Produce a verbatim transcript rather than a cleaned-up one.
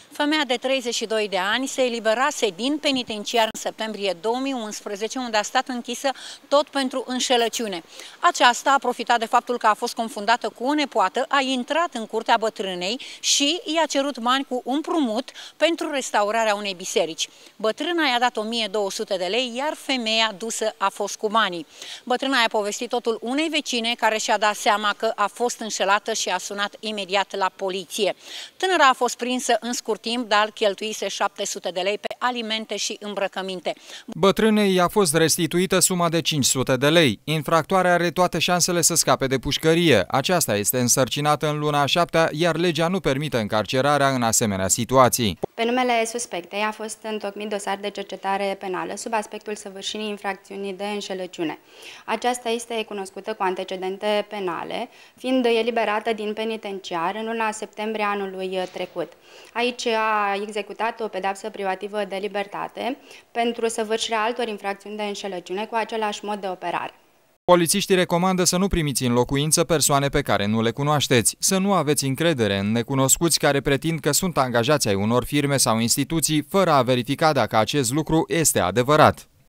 Femeia de treizeci și doi de ani se eliberase din penitenciar în septembrie două mii unsprezece, unde a stat închisă tot pentru înșelăciune. Aceasta a profitat de faptul că a fost confundată cu o nepoată, a intrat în curtea bătrânei și i-a cerut bani cu împrumut pentru restaurarea unei biserici. Bătrâna i-a dat o mie două sute de lei, iar femeia dusă a fost cu banii. Bătrâna i-a povestit totul unei vecine care și-a dat seama că a fost înșelată și a sunat imediat la poliție. Tânăra a fost prinsă în scurt timp, dar cheltuise șapte sute de lei pe alimente și îmbrăcăminte. Bătrânei i-a fost restituită suma de cinci sute de lei. Infractoarea are toate șansele să scape de pușcărie. Aceasta este însărcinată în luna a șaptea, iar legea nu permite încarcerarea în asemenea situații. Pe numele suspectei a fost întocmit dosar de cercetare penală sub aspectul săvârșirii infracțiunii de înșelăciune. Aceasta este cunoscută cu antecedente penale, fiind eliberată din penitenciar în luna septembrie anului trecut. Aici a executat o pedeapsă privativă de libertate pentru săvârșirea altor infracțiuni de înșelăciune cu același mod de operare. Polițiștii recomandă să nu primiți în locuință persoane pe care nu le cunoașteți, să nu aveți încredere în necunoscuți care pretind că sunt angajați ai unor firme sau instituții, fără a verifica dacă acest lucru este adevărat.